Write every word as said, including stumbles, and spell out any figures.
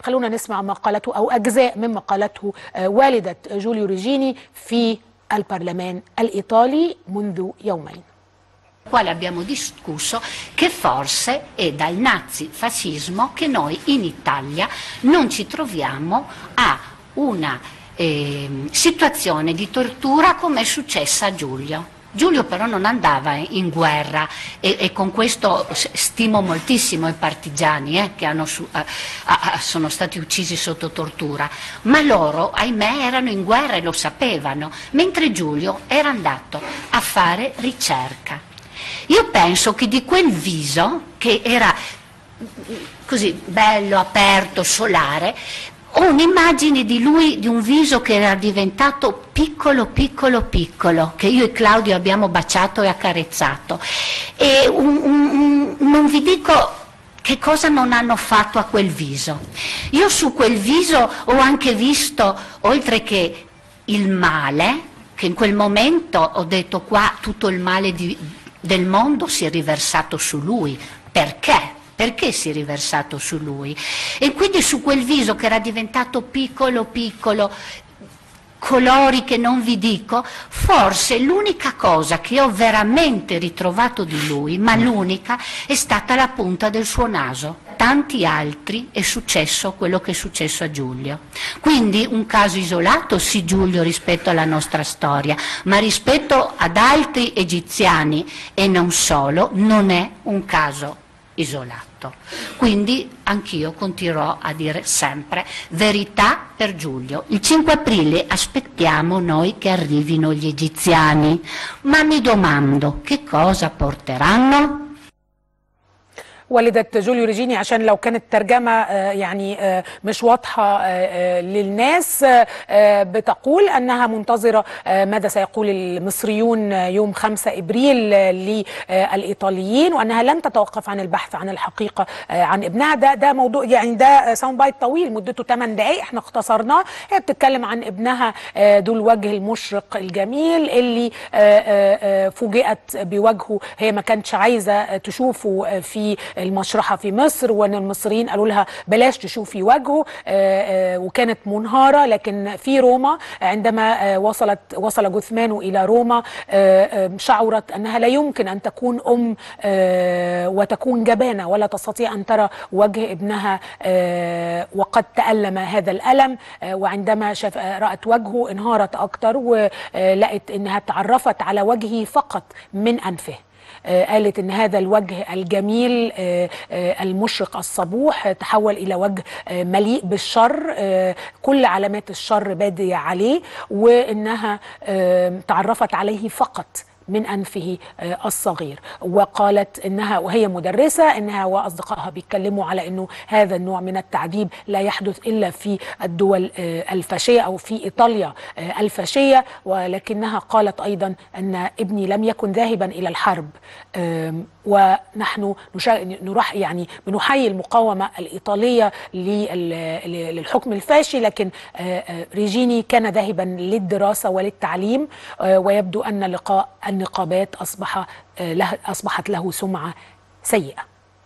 خلونا نسمع ما قالته أو أجزاء مما قالته والدة جوليو ريجيني في البرلمان الإيطالي منذ يومين. quale abbiamo discusso che forse è dal nazifascismo che noi in Italia non ci troviamo a una eh, situazione di tortura come è successa a Giulio. Giulio però non andava in guerra e, e con questo stimo moltissimo i partigiani eh, che hanno su, eh, eh, sono stati uccisi sotto tortura, ma loro ahimè erano in guerra e lo sapevano, mentre Giulio era andato a fare ricerca. Io penso che di quel viso, che era così bello, aperto, solare, ho un'immagine di lui, di un viso che era diventato piccolo, piccolo, piccolo, che io e Claudio abbiamo baciato e accarezzato. E un, un, un, non vi dico che cosa non hanno fatto a quel viso. Io su quel viso ho anche visto, oltre che il male, che in quel momento ho detto qua tutto il male di, del mondo si è riversato su lui. Perché? Perché si è riversato su lui? E quindi su quel viso che era diventato piccolo, piccolo, colori che non vi dico, forse l'unica cosa che ho veramente ritrovato di lui, ma l'unica, è stata la punta del suo naso. Tanti altri è successo quello che è successo a Giulio. Quindi un caso isolato, sì, Giulio, rispetto alla nostra storia, ma rispetto ad altri egiziani e non solo, non è un caso isolato. Quindi anch'io continuerò a dire sempre verità per Giulio. Il cinque aprile aspettiamo noi che arrivino gli egiziani, ma mi domando che cosa porteranno. والدة جوليو ريجيني، عشان لو كانت ترجمة يعني مش واضحة للناس، بتقول أنها منتظرة ماذا سيقول المصريون يوم خمسة إبريل للإيطاليين، وأنها لن تتوقف عن البحث عن الحقيقة عن ابنها. ده ده موضوع يعني ده ساوند بايت طويل مدته ثماني دقائق، احنا اختصرناه. هي بتتكلم عن ابنها ذو الوجه المشرق الجميل اللي فوجئت بوجهه، هي ما كانتش عايزة تشوفه في المشرحة في مصر، وان المصريين قالوا لها بلاش تشوفي وجهه، وكانت منهارة. لكن في روما عندما وصلت وصل جثمانه إلى روما شعرت أنها لا يمكن أن تكون أم وتكون جبانة ولا تستطيع أن ترى وجه ابنها، وقد تألم هذا الألم. وعندما شاف رأت وجهه انهارت أكتر، ولقت أنها تعرفت على وجهه فقط من أنفه. قالت ان هذا الوجه الجميل المشرق الصبوح تحول الى وجه مليء بالشر، كل علامات الشر بادية عليه، وانها تعرفت عليه فقط من أنفه الصغير. وقالت إنها وهي مدرسة إنها وأصدقائها بيتكلموا على إنه هذا النوع من التعذيب لا يحدث إلا في الدول الفاشية أو في إيطاليا الفاشية. ولكنها قالت أيضا أن ابني لم يكن ذاهبا إلى الحرب، ونحن نرح يعني بنحيي المقاومة الإيطالية للحكم الفاشي، لكن ريجيني كان ذاهبا للدراسة وللتعليم، ويبدو أن لقاء النقابات أصبح له أصبحت له سمعة سيئة.